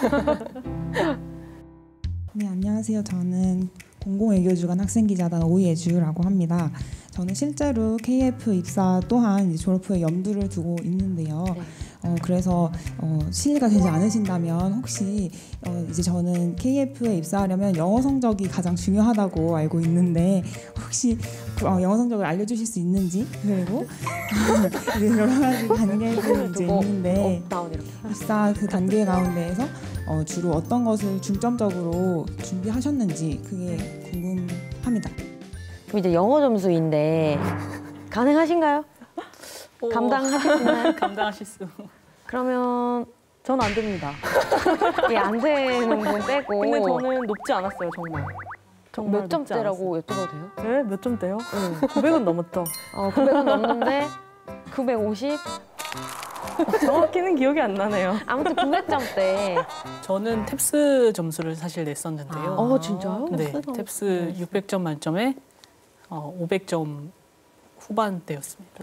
네, 안녕하세요. 저는 공공외교주간 학생기자단 오예주라고 합니다. 저는 실제로 케이에프 입사 또한 이제 졸업 후에 염두를 두고 있는데요. 네. 어, 그래서 어, 실례가 되지 않으신다면 혹시 어, 이제 저는 케이에프에 입사하려면 영어 성적이 가장 중요하다고 알고 있는데 혹시 그, 어, 영어 성적을 알려주실 수 있는지, 그리고 이제 여러 가지 단계들이 이제 두고 있는데 업다운 이렇게. 입사 그 단계 가운데에서 어, 주로 어떤 것을 중점적으로 준비하셨는지 그게 궁금합니다. 그럼 이제 영어 점수인데 가능하신가요? 오, 감당하실 수 있나요? 감당하실 수. 그러면 전 안 됩니다. 이게 안 되는 분 빼고 근데 저는 높지 않았어요, 정말. 정말 몇 점대라고 여쭤봐도 돼요? 네, 몇 점대요? 구백은 넘었죠. 어, 구백은 넘는데 구백오십? 정확히는 기억이 안 나네요. 아무튼 구백 점대. 저는 탭스 점수를 사실 냈었는데요. 어, 진짜요? 네, 탭스 점수. 탭스 육백 점 만점에 어, 오백 점 후반대였습니다.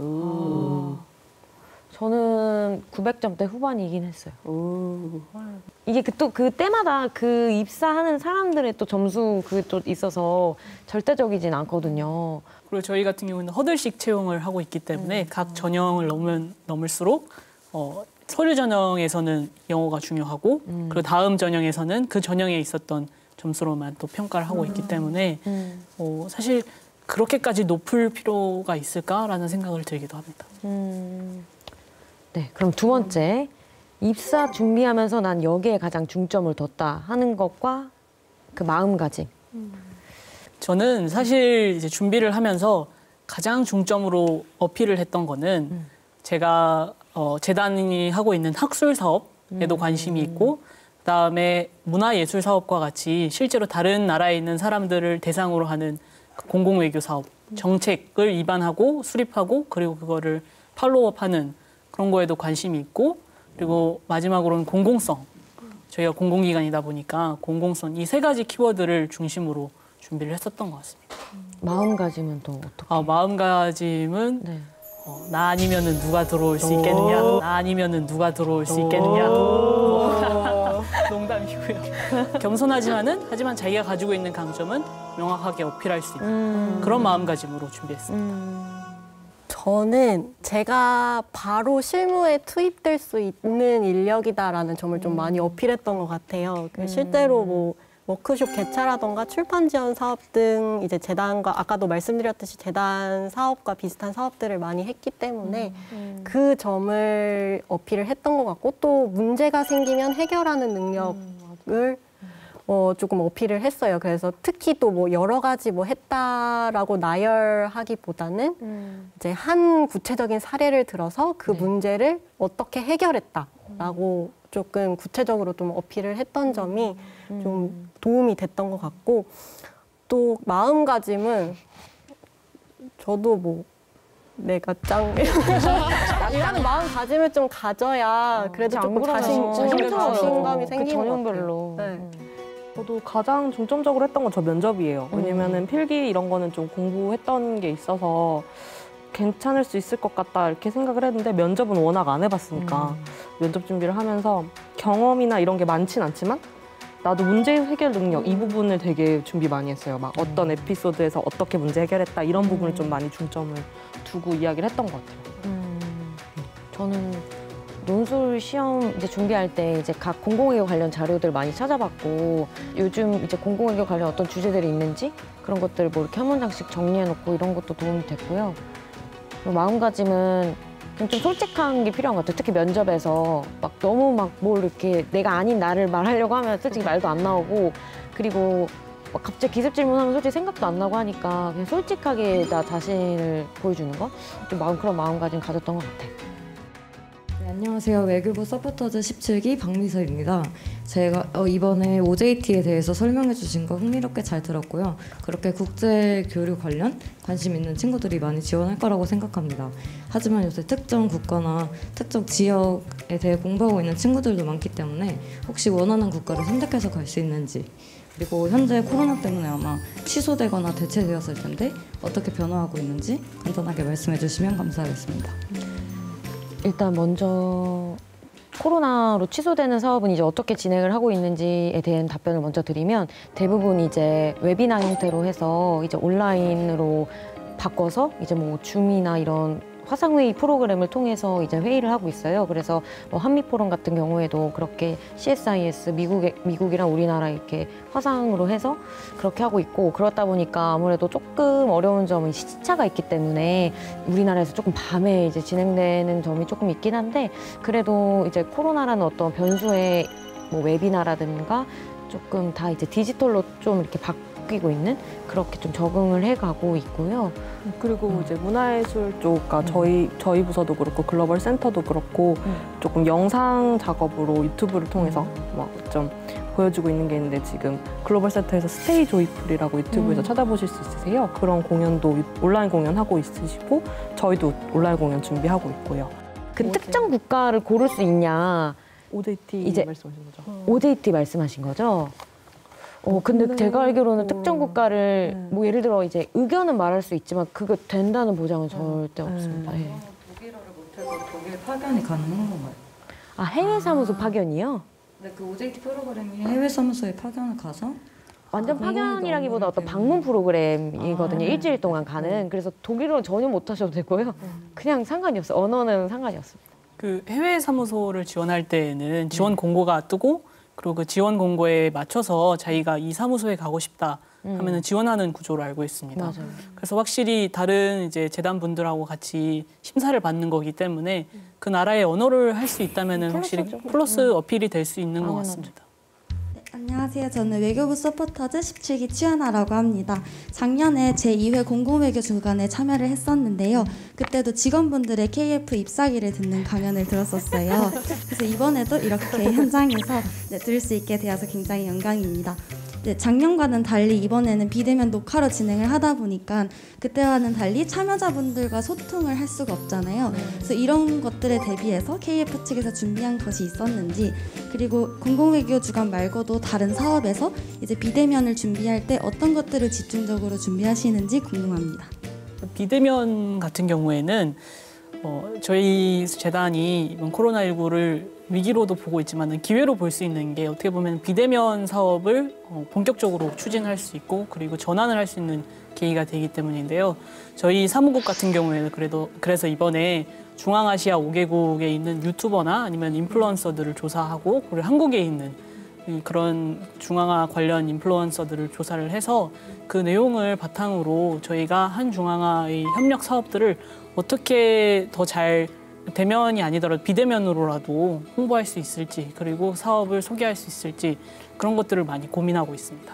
저는 구백 점대 후반이긴 했어요. 이게 그 또 그 때마다 그 입사하는 사람들의 또 점수 그게 또 있어서 절대적이진 않거든요. 그리고 저희 같은 경우는 허들식 채용을 하고 있기 때문에 각 전형을 넘으면 넘을수록 어, 서류 전형에서는 영어가 중요하고 음. 그리고 다음 전형에서는 그 전형에 있었던 점수로만 또 평가를 하고 있기 때문에 음. 어, 사실 그렇게까지 높을 필요가 있을까라는 생각을 들기도 합니다. 음. 네, 그럼 두 번째. 입사 준비하면서 난 여기에 가장 중점을 뒀다 하는 것과 그 마음가짐. 저는 사실 이제 준비를 하면서 가장 중점으로 어필을 했던 거는 음. 제가 어, 재단이 하고 있는 학술 사업에도 관심이 있고 그다음에 문화예술 사업과 같이 실제로 다른 나라에 있는 사람들을 대상으로 하는 공공외교 사업 정책을 입안하고 수립하고 그리고 그거를 팔로우업하는 그런 거에도 관심이 있고 그리고 마지막으로는 공공성. 저희가 공공기관이다 보니까 공공성 이 세 가지 키워드를 중심으로 준비를 했었던 것 같습니다. 마음가짐은 또 어떻게? 아, 마음가짐은 네. 어, 나 아니면은 누가 들어올 수 있겠느냐, 나 아니면은 누가 들어올 수 있겠느냐. 농담이고요. 겸손하지만은 하지만 자기가 가지고 있는 강점은 명확하게 어필할 수 있는 음. 그런 마음가짐으로 준비했습니다. 음. 저는 제가 바로 실무에 투입될 수 있는 인력이다라는 점을 좀 많이 어필했던 것 같아요. 그 실제로 뭐 워크숍 개최라던가 출판 지원 사업 등 이제 재단과 아까도 말씀드렸듯이 재단 사업과 비슷한 사업들을 많이 했기 때문에 그 점을 어필을 했던 것 같고 또 문제가 생기면 해결하는 능력을 어, 조금 어필을 했어요. 그래서 특히 또 뭐 여러 가지 뭐 했다라고 나열하기보다는 음. 이제 한 구체적인 사례를 들어서 그 네. 문제를 어떻게 해결했다라고 조금 구체적으로 좀 어필을 했던 점이 좀 도움이 됐던 것 같고 또 마음가짐은 저도 뭐 내가 짱 이라는 마음가짐을 좀 가져야 그래도 안 조금 그러면 자신, 진짜 힘들어요. 자신감이 그 생기는 것 같아요. 전형별로. 네. 음. 저도 가장 중점적으로 했던 건 저 면접이에요. 왜냐면은 필기 이런 거는 좀 공부했던 게 있어서 괜찮을 수 있을 것 같다 이렇게 생각을 했는데 면접은 워낙 안 해봤으니까 면접 준비를 하면서 경험이나 이런 게 많진 않지만 나도 문제 해결 능력 이 부분을 되게 준비 많이 했어요. 막 어떤 에피소드에서 어떻게 문제 해결했다 이런 부분을 좀 많이 중점을 두고 이야기를 했던 것 같아요. 음. 저는 논술 시험 이제 준비할 때 이제 각 공공외교 관련 자료들 많이 찾아봤고 요즘 이제 공공외교 관련 어떤 주제들이 있는지 그런 것들 뭐 이렇게 한 문장씩 정리해놓고 이런 것도 도움이 됐고요. 그리고 마음가짐은 좀 솔직한 게 필요한 것 같아요. 특히 면접에서 막 너무 막 뭘 이렇게 내가 아닌 나를 말하려고 하면 솔직히 말도 안 나오고, 그리고 막 갑자기 기습 질문하면 솔직히 생각도 안 나고 하니까 그냥 솔직하게 나 자신을 보여주는 거? 좀 마음, 그런 마음가짐 가졌던 것 같아요. 네, 안녕하세요. 외교부 서포터즈 십칠 기 박미서입니다. 제가 어, 이번에 오제이티에 대해서 설명해 주신 거 흥미롭게 잘 들었고요. 그렇게 국제 교류 관련 관심 있는 친구들이 많이 지원할 거라고 생각합니다. 하지만 요새 특정 국가나 특정 지역에 대해 공부하고 있는 친구들도 많기 때문에 혹시 원하는 국가를 선택해서 갈 수 있는지, 그리고 현재 코로나 때문에 아마 취소되거나 대체되었을 텐데 어떻게 변화하고 있는지 간단하게 말씀해 주시면 감사하겠습니다. 일단 먼저 코로나로 취소되는 사업은 이제 어떻게 진행을 하고 있는지에 대한 답변을 먼저 드리면, 대부분 이제 웨비나 형태로 해서 이제 온라인으로 바꿔서 이제 뭐 줌이나 이런 화상회의 프로그램을 통해서 이제 회의를 하고 있어요. 그래서 뭐 한미포럼 같은 경우에도 그렇게 씨에스아이에스 미국에, 미국이랑 우리나라 이렇게 화상으로 해서 그렇게 하고 있고, 그렇다 보니까 아무래도 조금 어려운 점은 시차가 있기 때문에 우리나라에서 조금 밤에 이제 진행되는 점이 조금 있긴 한데, 그래도 이제 코로나라는 어떤 변수에 뭐 웨비나라든가 조금 다 이제 디지털로 좀 이렇게 바뀌고 있는, 그렇게 좀 적응을 해가고 있고요. 그리고 음. 이제 문화예술 쪽, 그러니까 음. 저희 저희 부서도 그렇고 글로벌 센터도 그렇고 음. 조금 영상 작업으로 유튜브를 통해서 막 좀 보여주고 있는 게 있는데, 지금 글로벌 센터에서 스테이 조이풀이라고 유튜브에서 음. 찾아보실 수 있으세요. 그런 공연도 온라인 공연하고 있으시고, 저희도 온라인 공연 준비하고 있고요. 그 특정 국가를 고를 수 있냐, 오제이티 이제- 말씀하신 거죠? 오제이티 말씀하신 거죠? 어, 근데 근데 제가 알기로는 뭐- 특정 국가를 네. 뭐 예를 들어 이제 의견은 말할 수 있지만 그거 된다는 보장은 절대 네. 없습니다. 예. 독일어를 못해도 독일 파견이 가능한 건가요? 아, 해외 사무소 파견이요? 네, 그 오제이티 프로그램이 해외 사무소에 파견을 가서 완전 아, 파견이라기보다 어떤 공부를 방문 프로그램이거든요. 아, 네. 일주일 동안 가는. 그래서 독일어는 전혀 못 하셔도 되고요. 그냥 상관이 없어요. 언어는 상관이 없습니다. 그 해외 사무소를 지원할 때에는 지원 공고가 뜨고, 그리고 그 지원 공고에 맞춰서 자기가 이 사무소에 가고 싶다 하면은 지원하는 구조로 알고 있습니다. 맞아요. 그래서 확실히 다른 이제 재단 분들하고 같이 심사를 받는 거기 때문에 그 나라의 언어를 할 수 있다면은 확실히 플러스죠. 플러스 어필이 될 수 있는 것 당연하죠. 같습니다. 안녕하세요. 저는 외교부 서포터즈 십칠 기 최연아라고 합니다. 작년에 제이 회 공공외교 주간에 참여를 했었는데요. 그때도 직원분들의 케이에프 입사기를 듣는 강연을 들었었어요. 그래서 이번에도 이렇게 현장에서 네, 들을 수 있게 되어서 굉장히 영광입니다. 네, 작년과는 달리 이번에는 비대면 녹화로 진행을 하다 보니까 그때와는 달리 참여자분들과 소통을 할 수가 없잖아요. 그래서 이런 것들에 대비해서 케이에프 측에서 준비한 것이 있었는지, 그리고 공공외교 주간 말고도 다른 사업에서 이제 비대면을 준비할 때 어떤 것들을 집중적으로 준비하시는지 궁금합니다. 비대면 같은 경우에는 어, 저희 재단이 이번 코로나십구를 위기로도 보고 있지만 기회로 볼 수 있는 게, 어떻게 보면 비대면 사업을 어, 본격적으로 추진할 수 있고 그리고 전환을 할 수 있는 계기가 되기 때문인데요. 저희 사무국 같은 경우에는 그래도 그래서 이번에 중앙아시아 오 개국에 있는 유튜버나 아니면 인플루언서들을 조사하고, 그리고 한국에 있는 그런 중앙아 관련 인플루언서들을 조사를 해서 그 내용을 바탕으로 저희가 한 중앙아의 협력 사업들을 어떻게 더 잘 대면이 아니더라도 비대면으로라도 홍보할 수 있을지, 그리고 사업을 소개할 수 있을지, 그런 것들을 많이 고민하고 있습니다.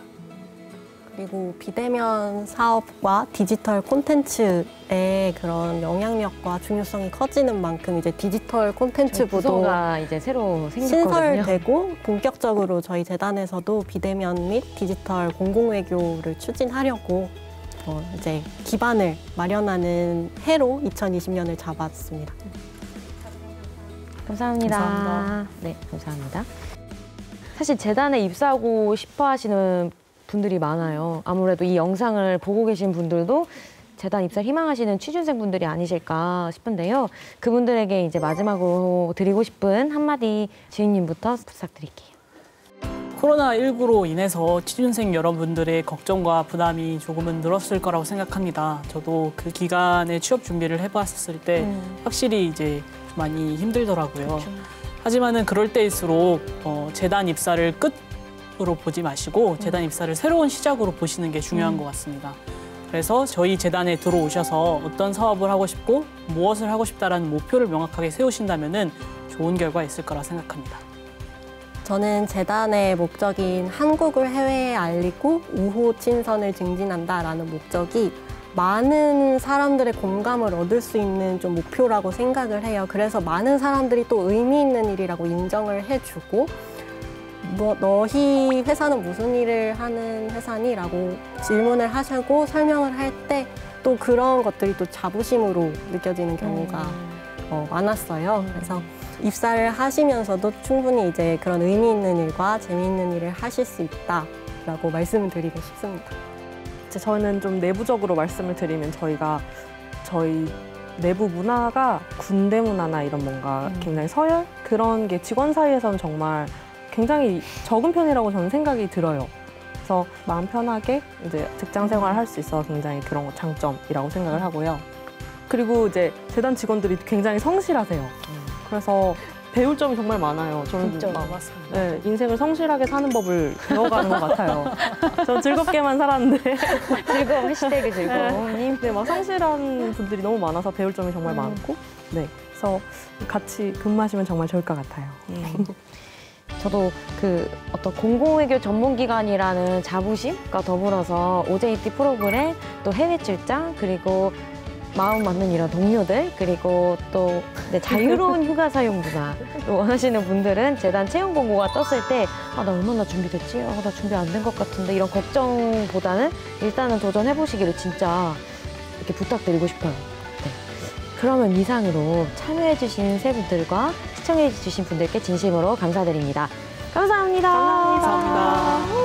그리고 비대면 사업과 디지털 콘텐츠의 그런 영향력과 중요성이 커지는 만큼 이제 디지털 콘텐츠 부도 부서가 이제 새로 생겼거든요. 신설되고, 본격적으로 저희 재단에서도 비대면 및 디지털 공공외교를 추진하려고 어 이제 기반을 마련하는 해로 이천이십 년을 잡았습니다. 감사합니다. 감사합니다. 네, 감사합니다. 사실 재단에 입사하고 싶어 하시는 분들이 많아요. 아무래도 이 영상을 보고 계신 분들도 재단 입사를 희망하시는 취준생분들이 아니실까 싶은데요. 그분들에게 이제 마지막으로 드리고 싶은 한마디 지은님부터 부탁드릴게요. 코로나십구로 인해서 취준생 여러분들의 걱정과 부담이 조금은 늘었을 거라고 생각합니다. 저도 그 기간에 취업 준비를 해봤을 때 음. 확실히 이제 좀 많이 힘들더라고요. 그렇죠. 하지만은 그럴 때일수록 어, 재단 입사를 끝으로 보지 마시고 재단 입사를 새로운 시작으로 보시는 게 중요한 것 같습니다. 그래서 저희 재단에 들어오셔서 어떤 사업을 하고 싶고 무엇을 하고 싶다라는 목표를 명확하게 세우신다면은 좋은 결과 있을 거라 생각합니다. 저는 재단의 목적인 한국을 해외에 알리고 우호 친선을 증진한다라는 목적이 많은 사람들의 공감을 얻을 수 있는 좀 목표라고 생각을 해요. 그래서 많은 사람들이 또 의미 있는 일이라고 인정을 해주고 뭐, 너희 회사는 무슨 일을 하는 회사니? 라고 질문을 하시고 설명을 할 때 또 그런 것들이 또 자부심으로 느껴지는 경우가 어, 많았어요. 그래서 입사를 하시면서도 충분히 이제 그런 의미 있는 일과 재미있는 일을 하실 수 있다라고 말씀을 드리고 싶습니다. 이제 저는 좀 내부적으로 말씀을 드리면 저희가 저희 내부 문화가 군대 문화나 이런 뭔가 굉장히 서열 그런 게 직원 사이에서는 정말 굉장히 적은 편이라고 저는 생각이 들어요. 그래서 마음 편하게 이제 직장 생활을 할 수 있어 굉장히 그런 거 장점이라고 생각을 하고요. 그리고 이제 재단 직원들이 굉장히 성실하세요. 그래서 배울 점이 정말 많아요. 저는 진짜 막, 맞습니다. 네, 인생을 성실하게 사는 법을 배워가는 것 같아요. 전 즐겁게만 살았는데 즐거움, 해시태그 즐거움님. 네, 막 성실한 분들이 너무 많아서 배울 점이 정말 많고 네, 그래서 같이 근무하시면 정말 좋을 것 같아요. 음. 저도 그 어떤 공공외교 전문기관이라는 자부심과 더불어서 오제이티 프로그램, 또 해외 출장, 그리고 마음 맞는 이런 동료들, 그리고 또 네, 자유로운 휴가 사용 문화 원하시는 분들은 재단 채용 공고가 떴을 때 아, 나 얼마나 준비됐지? 아, 나 준비 안 된 것 같은데 이런 걱정보다는 일단은 도전해보시기를 진짜 이렇게 부탁드리고 싶어요. 네. 그러면 이상으로 참여해주신 세 분들과 시청해주신 분들께 진심으로 감사드립니다. 감사합니다. 감사합니다. 감사합니다.